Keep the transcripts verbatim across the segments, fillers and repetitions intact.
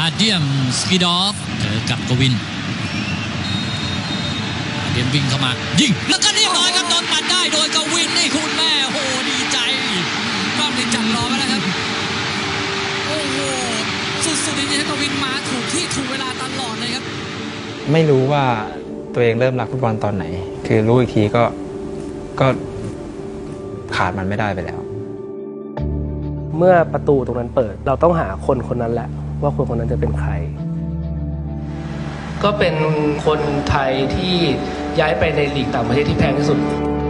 อาเดียมสกีดอฟเจอกับกวินอาเดียมวิ่งเข้ามายิงแล้วก็เรียบร้อยครับโดนปัดได้โดยกวินนี่คุณแม่โอ้โหดีใจก็ไปจับรอมาแล้วครับโอ้โหสุดๆจริงๆกวินมาถูกที่ถูกเวลาตลอดเลยครับไม่รู้ว่าตัวเองเริ่มรักฟุตบอลตอนไหนคือรู้อีกทีก็ก็ขาดมันไม่ได้ไปแล้วเมื่อประตูตรงนั้นเปิดเราต้องหาคนคนนั้นแหละว่าคนคนนั้นจะเป็นใครก็เป็นคนไทยที่ย้ายไปในลีกต่างประเทศที่แพงที่สุด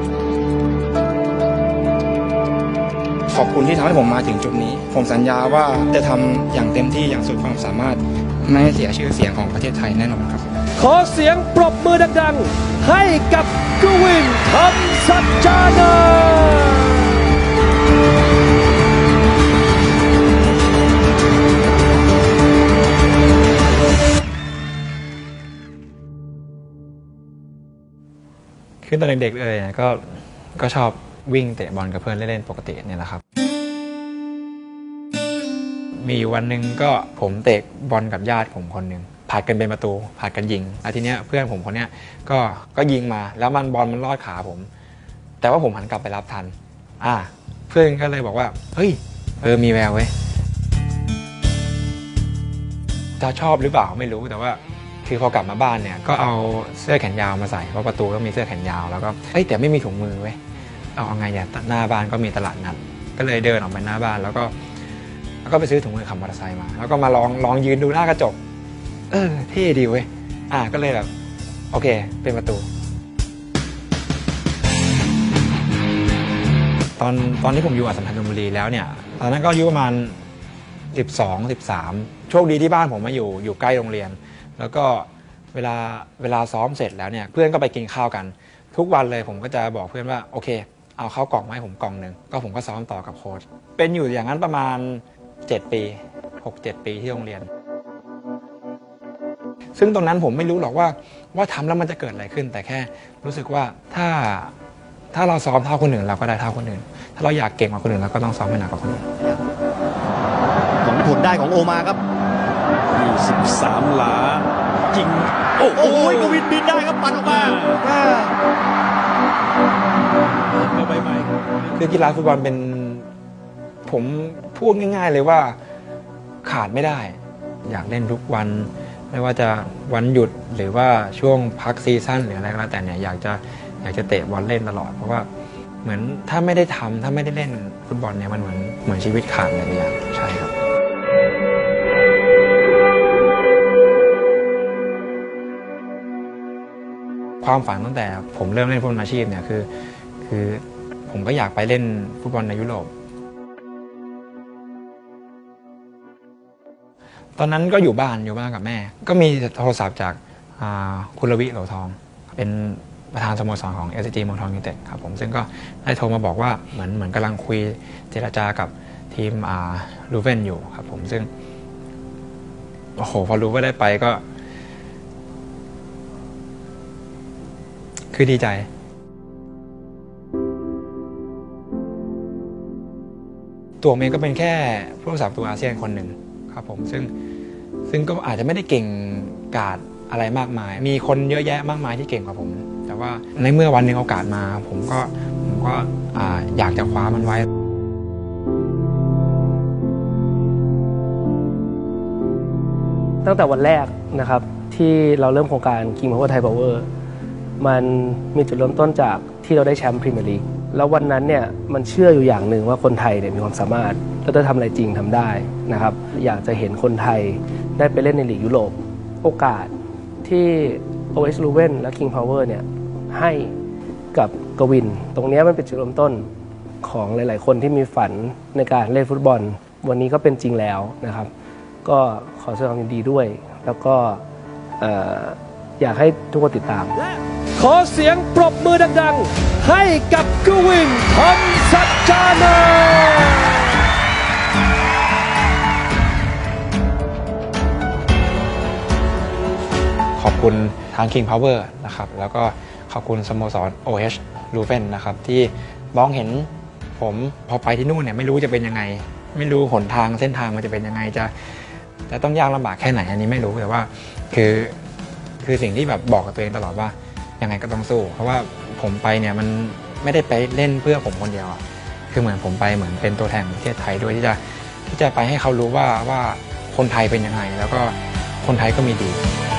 ขอบคุณที่ทำให้ผมมาถึงจุดนี้ผมสัญญาว่าจะทำอย่างเต็มที่อย่างสุดความสามารถไม่ให้เสียชื่อเสียงของประเทศไทยแน่นอนครับขอเสียงปรบมือดังๆให้กับกวิน ธรรมสัจจานันท์คือตอนเด็กๆเลยก็ก็ชอบวิ่งเตะบอลกับเพื่อนเล่นๆปกติเนี่ยแหละครับมีวันหนึ่งก็ผมเตะบอลกับญาติผมคนหนึ่งผัดกันเป็นประตูผัดกันยิงแล้วทีเนี้ยเพื่อนผมคนเนี้ยก็ก็ยิงมาแล้วมันบอลมันลอดขาผมแต่ว่าผมหันกลับไปรับทันอ่าเพื่อนก็เลยบอกว่าเฮ้ยเออมีแววเว้ยจะชอบหรือเปล่าไม่รู้แต่ว่าคือพอกลับมาบ้านเนี่ยก็เอาเสื้อแขนยาวมาใส่เพราะประตูก็มีเสื้อแขนยาวแล้วก็เอ้ยแต่ไม่มีถุงมือเว้ยเอาเอาไงเนี่ยหน้าบ้านก็มีตลาดนัดก็เลยเดินออกไปหน้าบ้านแล้วก็แล้วก็ไปซื้อถุงมือขับมอเตอร์ไซค์มาแล้วก็มาลองลองยืนดูหน้ากระจกเออเท่ดีเว้ยอ่ะก็เลยแบบโอเคเป็นประตูตอนตอนที่ผมอยู่อัสสัมชัญธนบุรีแล้วเนี่ยตอนนั้นก็อายุประมาณสิบสอง สิบสามโชคดีที่บ้านผมมาอยู่อยู่ใกล้โรงเรียนแล้วก็เวลาเวลาซ้อมเสร็จแล้วเนี่ยเพื่อนก็ไปกินข้าวกันทุกวันเลยผมก็จะบอกเพื่อนว่าโอเคเอาข้าวกล่องมาให้ผมกล่องหนึ่งก็ผมก็ซ้อมต่อกับโค้ชเป็นอยู่อย่างนั้นประมาณเจ็ดปี หกเจ็ด ปีที่โรงเรียนซึ่งตรงนั้นผมไม่รู้หรอกว่าว่าทำแล้วมันจะเกิดอะไรขึ้นแต่แค่รู้สึกว่าถ้าถ้าเราซ้อมเท่าคนอื่นเราก็ได้เท่าคนอื่นถ้าเราอยากเก่งกว่าคนอื่นเราก็ต้องซ้อมให้หนักกว่าคนอื่นผลผลได้ของโอมาครับยี่สิบสามหลายิงโอ้โหกวินบินได้ครับปัดออกมาเข้าไปใหม่คือกีฬาฟุตบอลเป็นผมพูดง่ายๆเลยว่าขาดไม่ได้อยากเล่นทุกวันไม่ว่าจะวันหยุดหรือว่าช่วงพักซีซั่นหรืออะไรก็แล้วแต่เนี่ยอยากจะอยากจะเตะบอลเล่นตลอดเพราะว่าเหมือนถ้าไม่ได้ทำถ้าไม่ได้เล่นฟุตบอลเนี่ยมันเหมือนเหมือนชีวิตขาดอะไรอย่างใช่ครับความฝันตั้งแต่ผมเริ่มเล่นฟุตบอลอาชีพเนี่ยคือคือผมก็อยากไปเล่นฟุตบอลในยุโรปตอนนั้นก็อยู่บ้านอยู่บ้านกับแม่ก็มีโทรศัพท์จากคุณรวิโหลทองเป็นประธานสโมสรของ เอส ซี จี เมืองทองยูไนเต็ดครับผมซึ่งก็ได้โทรมาบอกว่าเหมือนเหมือนกำลังคุยเจรจากับทีมลูเวนอยู่ครับผมซึ่งโอ้โหพอรู้ว่าได้ไปก็คือดีใจตัวผมเองก็เป็นแค่ผู้รักษาประตูอาเซียนคนหนึ่งครับผมซึ่งซึ่งก็อาจจะไม่ได้เก่งกาจอะไรมากมายมีคนเยอะแยะมากมายที่เก่งกว่าผมแต่ว่าในเมื่อวันหนึ่งโอกาสมาผมก็ผมก็อยากจะคว้ามันไว้ตั้งแต่วันแรกนะครับที่เราเริ่มโครงการ King Power Thai Power มันมีจุดเริ่มต้นจากที่เราได้แชมป์พรีเมียร์ลีกแล้ววันนั้นเนี่ยมันเชื่ออยู่อย่างหนึ่งว่าคนไทยเนี่ยมีความสามารถและถ้าทำอะไรจริงทำได้นะครับอยากจะเห็นคนไทยได้ไปเล่นในลีกยุโรปโอกาสที่ โอ เอส Leuven และ King Power เนี่ยให้กับกวินตรงนี้มันเป็นจุดเริ่มต้นของหลายๆคนที่มีฝันในการเล่นฟุตบอลวันนี้ก็เป็นจริงแล้วนะครับก็ขอแสดงความยินดีด้วยแล้วก็อยากให้ทุกคนติดตามขอเสียงปรบมือดังๆให้กับกวิน ธรรมสัจจานันท์ขอบคุณทาง King Power นะครับแล้วก็ขอบคุณสโมสร โอ เอช Leuven นะครับที่มองเห็นผมพอไปที่นู่นเนี่ยไม่รู้จะเป็นยังไงไม่รู้หนทางเส้นทางมันจะเป็นยังไงจะจะต้องยากลำบากแค่ไหนอันนี้ไม่รู้แต่ว่าคือคือสิ่งที่แบบบอกกับตัวเองตลอดว่ายังไงก็ต้องสู้เพราะว่าผมไปเนี่ยมันไม่ได้ไปเล่นเพื่อผมคนเดียวคือเหมือนผมไปเหมือนเป็นตัวแทนของประเทศไทยด้วยที่จะที่จะไปให้เขารู้ว่าว่าคนไทยเป็นยังไงแล้วก็คนไทยก็มีดี